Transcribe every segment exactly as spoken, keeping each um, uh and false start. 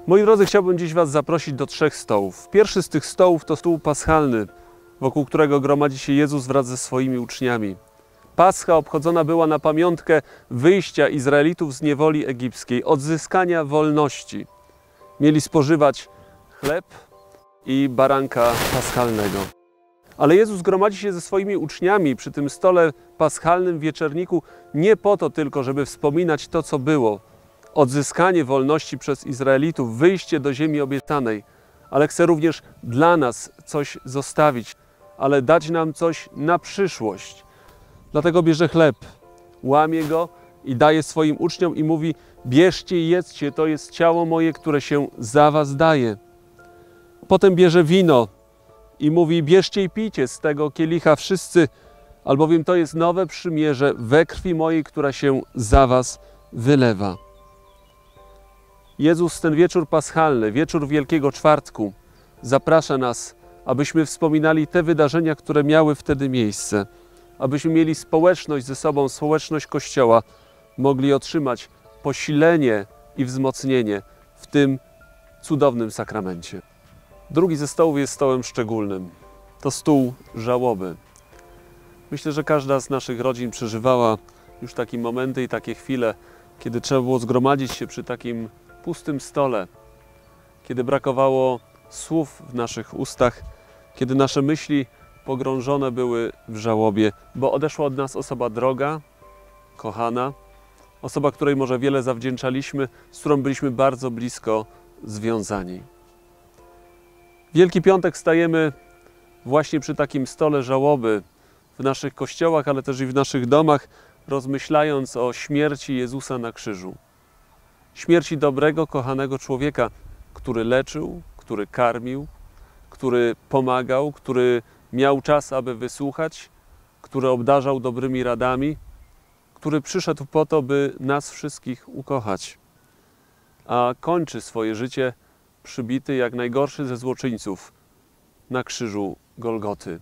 Moi drodzy, chciałbym dziś Was zaprosić do trzech stołów. Pierwszy z tych stołów to stół paschalny, wokół którego gromadzi się Jezus wraz ze swoimi uczniami. Pascha obchodzona była na pamiątkę wyjścia Izraelitów z niewoli egipskiej, odzyskania wolności. Mieli spożywać chleb i baranka paschalnego. Ale Jezus gromadzi się ze swoimi uczniami przy tym stole paschalnym wieczerniku nie po to tylko, żeby wspominać to, co było, odzyskanie wolności przez Izraelitów, wyjście do ziemi obiecanej, ale chce również dla nas coś zostawić, ale dać nam coś na przyszłość. Dlatego bierze chleb, łamie go i daje swoim uczniom i mówi: bierzcie i jedzcie, to jest ciało moje, które się za was daje. Potem bierze wino i mówi: bierzcie i pijcie z tego kielicha wszyscy, albowiem to jest nowe przymierze we krwi mojej, która się za was wylewa. Jezus ten wieczór paschalny, wieczór Wielkiego Czwartku, zaprasza nas, abyśmy wspominali te wydarzenia, które miały wtedy miejsce, abyśmy mieli społeczność ze sobą, społeczność Kościoła, mogli otrzymać posilenie i wzmocnienie w tym cudownym sakramencie. Drugi ze stołów jest stołem szczególnym. To stół żałoby. Myślę, że każda z naszych rodzin przeżywała już takie momenty i takie chwile, kiedy trzeba było zgromadzić się przy takim pustym stole, kiedy brakowało słów w naszych ustach, kiedy nasze myśli pogrążone były w żałobie, bo odeszła od nas osoba droga, kochana, osoba, której może wiele zawdzięczaliśmy, z którą byliśmy bardzo blisko związani. Wielki Piątek stajemy właśnie przy takim stole żałoby w naszych kościołach, ale też i w naszych domach, rozmyślając o śmierci Jezusa na krzyżu. Śmierci dobrego, kochanego człowieka, który leczył, który karmił, który pomagał, który miał czas, aby wysłuchać, który obdarzał dobrymi radami, który przyszedł po to, by nas wszystkich ukochać, a kończy swoje życie przybity jak najgorszy ze złoczyńców na krzyżu Golgoty.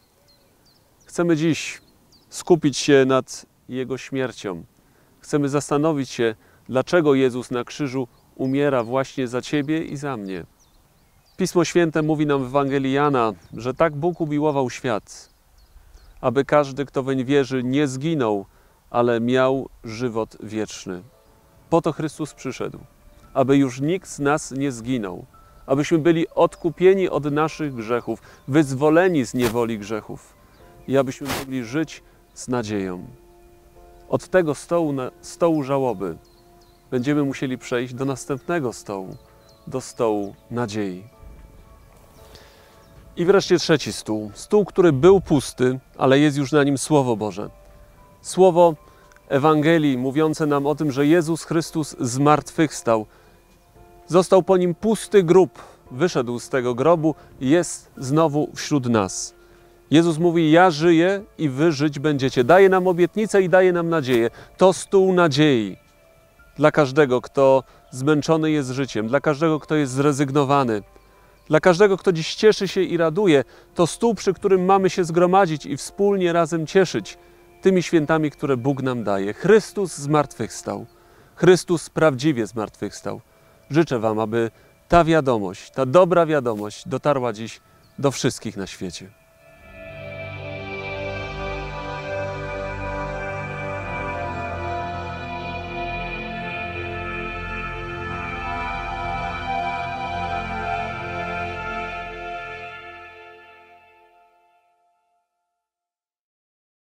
Chcemy dziś skupić się nad Jego śmiercią. Chcemy zastanowić się, dlaczego Jezus na krzyżu umiera właśnie za Ciebie i za mnie. Pismo Święte mówi nam w Ewangelii Jana, że tak Bóg umiłował świat, aby każdy, kto weń wierzy, nie zginął, ale miał żywot wieczny. Po to Chrystus przyszedł, aby już nikt z nas nie zginął, abyśmy byli odkupieni od naszych grzechów, wyzwoleni z niewoli grzechów i abyśmy mogli żyć z nadzieją. Od tego stołu, na, stołu żałoby będziemy musieli przejść do następnego stołu, do stołu nadziei. I wreszcie trzeci stół. Stół, który był pusty, ale jest już na nim Słowo Boże. Słowo Ewangelii mówiące nam o tym, że Jezus Chrystus zmartwychwstał. Został po nim pusty grób. Wyszedł z tego grobu i jest znowu wśród nas. Jezus mówi: ja żyję i wy żyć będziecie. Daje nam obietnicę i daje nam nadzieję. To stół nadziei dla każdego, kto zmęczony jest życiem, dla każdego, kto jest zrezygnowany, dla każdego, kto dziś cieszy się i raduje. To stół, przy którym mamy się zgromadzić i wspólnie razem cieszyć tymi świętami, które Bóg nam daje. Chrystus zmartwychwstał. Chrystus prawdziwie zmartwychwstał. Życzę Wam, aby ta wiadomość, ta dobra wiadomość dotarła dziś do wszystkich na świecie.